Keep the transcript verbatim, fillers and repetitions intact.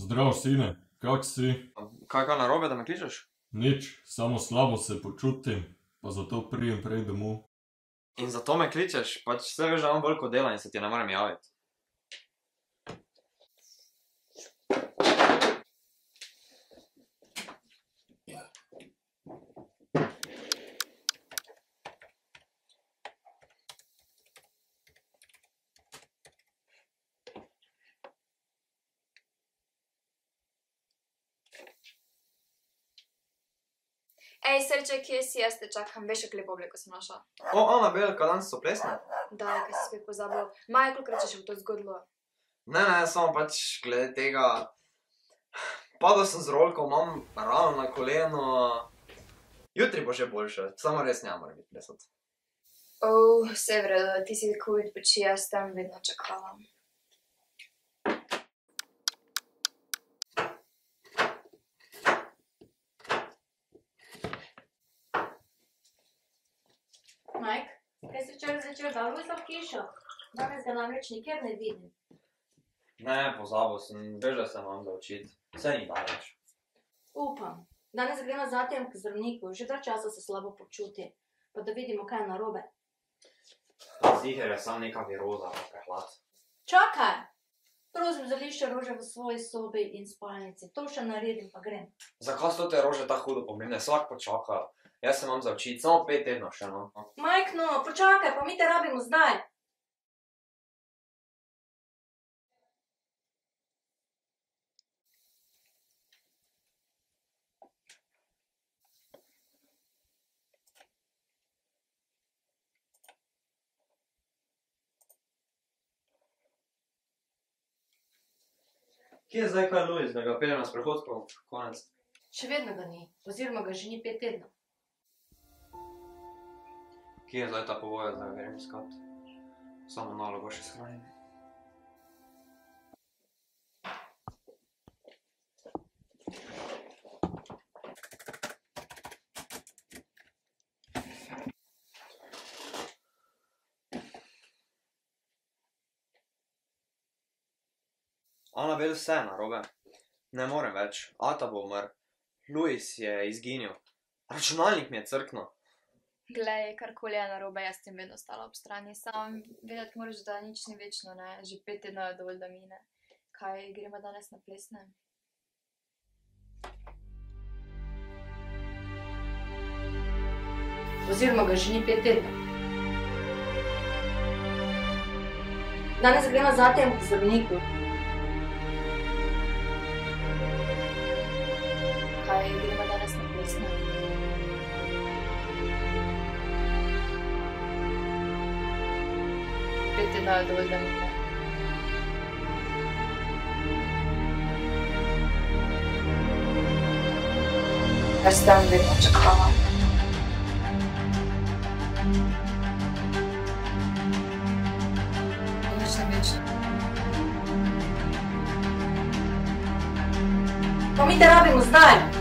Zdrav, sine, kak si? Kaj kaj narobe, da me kličeš? Nič, samo slabo se počutim, pa zato prijem prej domov. In zato me kličeš? Pač vse veš, da imam veliko dela in se ti ne morem javiti. Ej, srče, kje si, jaz te čakam, veš, jak lepo obleko sem našla. O, Anabel, kaj danes so plesne? Daj, kaj si spet pozabil. Maja, kolikrat se še v to zgodilo? Ne, ne, samo pač glede tega... Padal sem z rolko, imam rano na koleno... Jutri bo že boljše, samo res ne moram biti plesati. Oh, vse v redu, ti si tako odpoči, jaz tam vedno čakala. Mike, kaj si včeraj začel dolgo v hišo? Danes ga namreč nikjer ne vidim. Ne, pozabil sem, veš, da se imam za učiti. Vse ni daleč. Upam. Danes gre nazaj k zdravniku, že dalj časa se slabo počuti. Pa da vidimo, kaj je narobe. Ziher je samo neka viroza, pa prehlad. Čakaj! Prosim za lišče rože v svoji sobi in spalnici. To še naredim, pa grem. Zakaj so te rože tako hudo pomembne? Vsak počaka. Jaz se imam za učiti, samo pet tednov še, no. Mike, no, počakaj, pa mi te rabimo zdaj. Kje je zdaj kaj Luis, da ga peljem na sprehod po konec? Še vedno ga ni, oziroma ga že ni pet tednov. Kje je zdaj ta povoja, da ga grem iskat? Samo nalogo še shranim. Anabel, vse je narobe. Ne morem več. Ata bo umrl. Luis je izginil. Računalnik mi je crknil. Glej, karkoli je narobe, jaz tem vedno stala ob strani. Sam vedeti moraš, da nič ni večno, ne? Že pet tednov je dovolj, da mine. Kaj, gremo danes na plesne? Oziroma ga že ni pet tednov. Danes gre nazaj k zdravniku. Kaj, gremo danes na plesne? Pet tednov je dovolj, da mine. Jaz tam vedno čakala. Nič ne večno. Pa mi te rabimo zdaj.